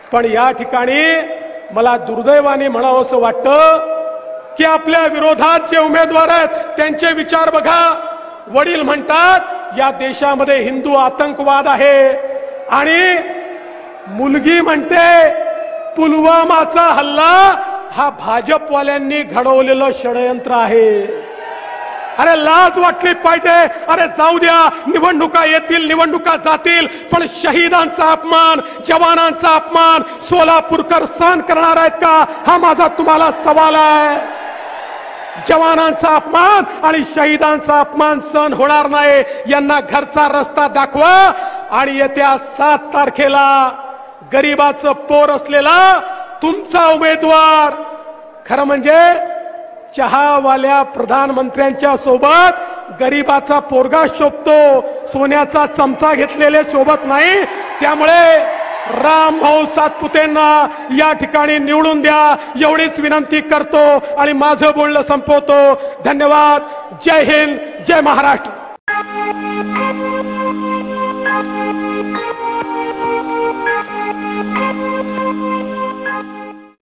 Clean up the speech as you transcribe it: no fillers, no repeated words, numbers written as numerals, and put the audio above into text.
पण या ठिकाणी मला दुर्दैवाने म्हणावंसं वाटतं की आपल्या विरोधात जे उमेदवार आहेत त्यांचे विचार बघा। वडील म्हणतात या देशामध्ये हिंदू आतंकवाद आहे आणि मुलगी म्हणते पुलवामाचा हल्ला हा भाजपवाल्यांनी घडवलेलं षडयंत्र आहे। अरे लाज वाटली पाहिजे। अरे जाऊ द्या, निवडणुका येतील, निवडणुका जातील, पण शहीदांचा अपमान, जवानांचा अपमान सोलापूरकर सहन करणार आहेत का, हा माझा तुम्हाला सवाल आहे। जवानांचा अपमान आणि शहीदांचा अपमान सहन होणार नाही। यांना घरचा रस्ता दाखवा आणि येत्या 7 तारखेला गरीबाचं पोर असलेला तुमचा उमेदवार, खरं म्हणजे चहावाल्या प्रधानमंत्र्यांच्या सोबत गरीबाचा पोरगा शोभतो, सोन्याचा चमचा घेतलेले सोबत नाही। त्यामुळे रामभाऊ सातपुतेंना या ठिकाणी निवडून द्या एवढीच विनंती करतो आणि माझं बोलणं संपवतो। धन्यवाद। जय हिंद, जय महाराष्ट्र। Thank you.